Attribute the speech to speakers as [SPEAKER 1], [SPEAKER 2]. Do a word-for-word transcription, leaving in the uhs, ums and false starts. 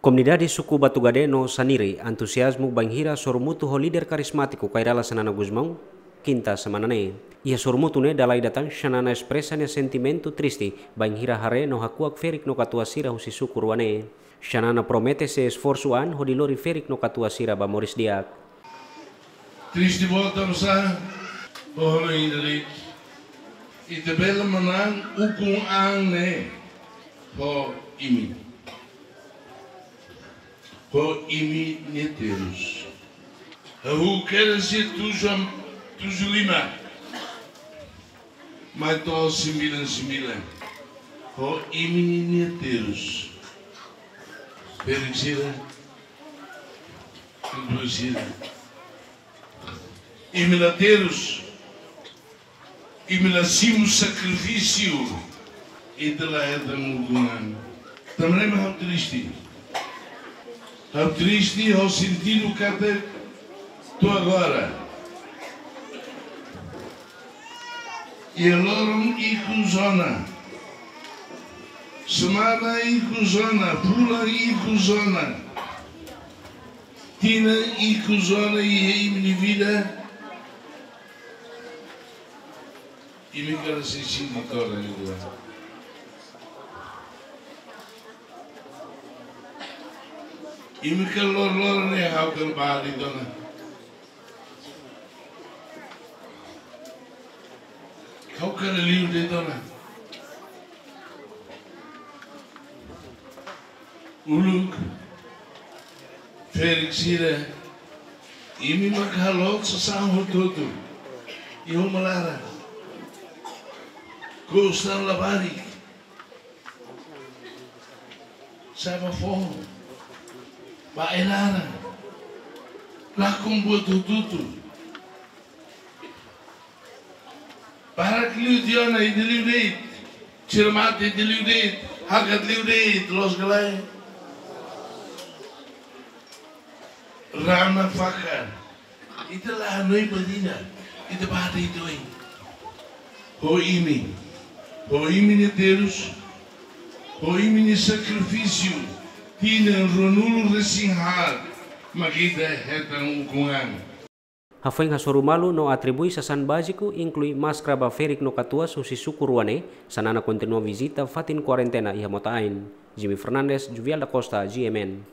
[SPEAKER 1] Comunidade suku Batu Gade no Sanire, antusiasmo banghira sormutu ho líder karismático kairala Sanana Guzmão, quinta semana ne. Ia sormutu ne dalai datang Sanana expressa ne sentimento triste banghira hare no hakuak ferik no katua sira husi suku ruane. Sanana promete se esforçoan ho dilori ferik no katua sira ba Moris Diak.
[SPEAKER 2] Triste volta no sa, oh indelik. Ite bela manang ukung ang ne, ho imi. Ho imi neteiros. Ahu quer ser tuja tuja lima. Mas to similan similan. Ho imi neteiros. Perixira. Induzira. Imi neteiros. Imi nascimos sacrifício. E de lá é da mugunan. Também é muito triste. Ao triste, ao sentido que até estou agora. E aloram e cuzona. Semana e cuzona. Pula e cuzona. Tina e cuzona e em minha vida. E me quero assistir de toda a vida. E me calor lor ne hau kan bali dona. Kau kan liu de dona. Uluk. Felixira. E me makalot sa sanho todo. E o malara. Gostan labari. Saba fome. Baelara, lá com boto tudo. Para que lhe diana e de livre, tirmate de livre, hagat livre, los galai. Rama faca, itu lah noi badina, itu bahasa itu ini. Ho imi, ho imi ne Deus, ho imi ne sacrifício. Tina ronulu resinghar magida hetang ukungan.
[SPEAKER 1] Hafeng hasorumalu no atribui sasan básico inclui máscara ba ferik no katua susi suku ruane, sanana continua visita fatin quarentena iha motain. Jimmy Fernandes, Juvial da Costa, G M N.